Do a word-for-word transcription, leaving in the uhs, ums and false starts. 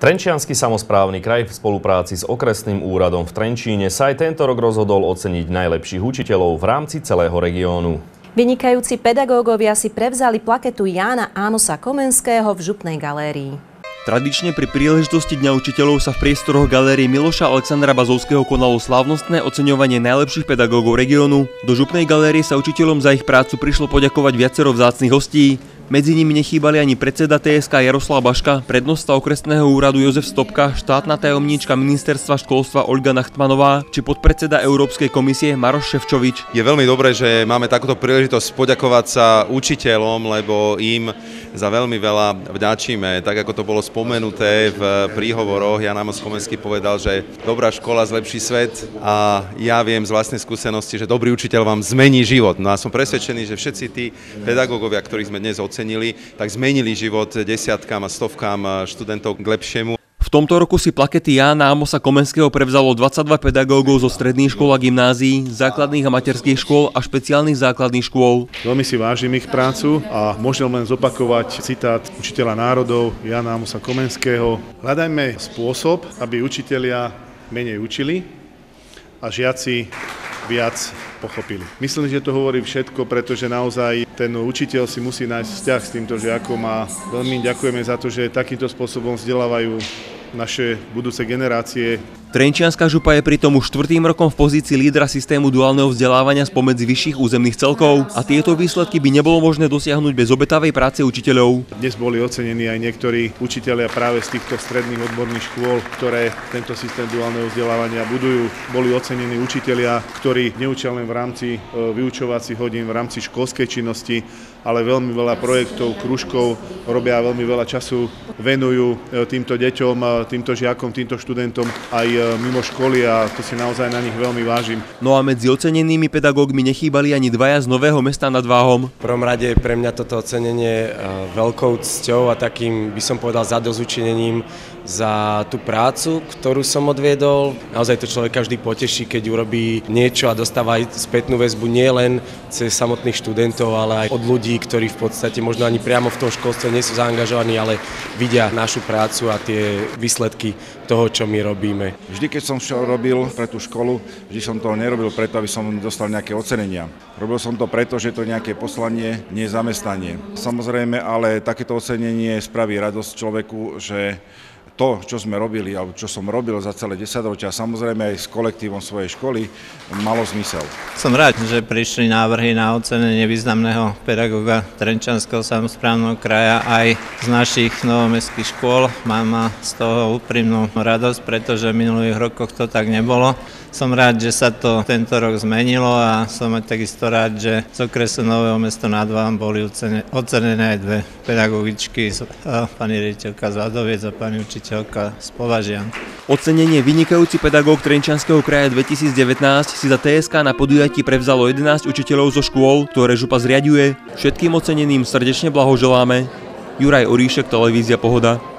Trenčiansky samosprávny kraj v spolupráci s okresným úradom v Trenčíne sa aj tento rok rozhodol oceniť najlepších učiteľov v rámci celého regiónu. Vynikajúci pedagógovia si prevzali plaketu Jána Ámosa Komenského v Župnej galérii. Tradične pri príležitosti Dňa učiteľov sa v priestoroch galérie Miloša Alexandra Bazovského konalo slávnostné oceňovanie najlepších pedagógov regiónu. Do Župnej galérie sa učiteľom za ich prácu prišlo poďakovať viacero vzácnych hostí. Medzi nimi nechýbali ani predseda té es ká Jaroslav Baška, prednosta okresného úradu Jozef Stopka, štátna tajomníčka ministerstva školstva Olga Nachtmanová či podpredseda Európskej komisie Maroš Šefčovič. Je veľmi dobré, že máme takúto príležitosť poďakovať sa učiteľom, lebo im za veľmi veľa vďačíme. Tak ako to bolo spomenuté v príhovoroch, Ján Ámos Komenský povedal, že dobrá škola zlepší svet a ja viem z vlastnej skúsenosti, že dobrý učiteľ vám zmení život. No a som presvedčený, že všetci tí pedagógovia, ktorých sme dnes ocenili, tak zmenili život desiatkám a stovkám študentov k lepšiemu. V tomto roku si plakety Jána Ámosa Komenského prevzalo dvadsaťdva pedagógov zo stredných škôl a gymnázií, základných a materských škôl a špeciálnych základných škôl. Veľmi si vážim ich prácu a môžem len zopakovať citát učiteľa národov Jána Ámosa Komenského. Hľadajme spôsob, aby učitelia menej učili a žiaci viac pochopili. Myslím, že to hovorí všetko, pretože naozaj ten učiteľ si musí nájsť vzťah s týmto žiakom a veľmi ďakujeme za to, že takýmto spôsobom vzdelávajú naše budúce generácie. Trenčianska župa je pritom už štvrtým rokom v pozícii lídra systému duálneho vzdelávania spomedzi vyšších územných celkov a tieto výsledky by nebolo možné dosiahnuť bez obetavej práce učiteľov. Dnes boli ocenení aj niektorí učitelia práve z týchto stredných odborných škôl, ktoré tento systém duálneho vzdelávania budujú. Boli ocenení učitelia, ktorí neučia len v rámci vyučovacích hodín, v rámci školskej činnosti, ale veľmi veľa projektov, kružkov robia, veľmi veľa času venujú týmto deťom, týmto žiakom, týmto študentom aj mimo školy a to si naozaj na nich veľmi vážim. No a medzi ocenenými pedagógmi nechýbali ani dvaja z Nového Mesta nad Váhom. V prvom rade je pre mňa toto ocenenie veľkou cťou a takým, by som povedal, zadozučinením za tú prácu, ktorú som odviedol. Naozaj to človek každý poteší, keď urobí niečo a dostáva aj spätnú väzbu nie len cez samotných študentov, ale aj od ľudí, ktorí v podstate možno ani priamo v tom školstve nie sú zaangažovaní, ale vidia našu prácu a tie výsledky toho, čo my robíme. Vždy, keď som robil pre tú školu, vždy som to nerobil preto, aby som dostal nejaké ocenenia. Robil som to preto, že to je nejaké poslanie, nie zamestnanie. Samozrejme, ale takéto ocenenie spraví radosť človeku, že to, čo sme robili, alebo čo som robil za celé desaťročia, samozrejme aj s kolektívom svojej školy, malo zmysel. Som rád, že prišli návrhy na ocenenie významného pedagóga Trenčianskeho samosprávneho kraja aj z našich novomestských škôl. Mám z toho úprimnú radosť, pretože v minulých rokoch to tak nebolo. Som rád, že sa to tento rok zmenilo a som aj takisto rád, že z okresu Nového Mesta nad Váhom boli ocenené aj dve pedagogičky, pani riaditeľka z Vadoviec a pani učiteľka z Považian. Ocenenie vynikajúci pedagóg Trenčianskeho kraja dvetisícdevätnásť si za té es ká na podujatí prevzalo jedenásť učiteľov zo škôl, ktoré župa zriaďuje. Všetkým oceneným srdečne blahoželáme. Juraj Oríšek, televízia Pohoda.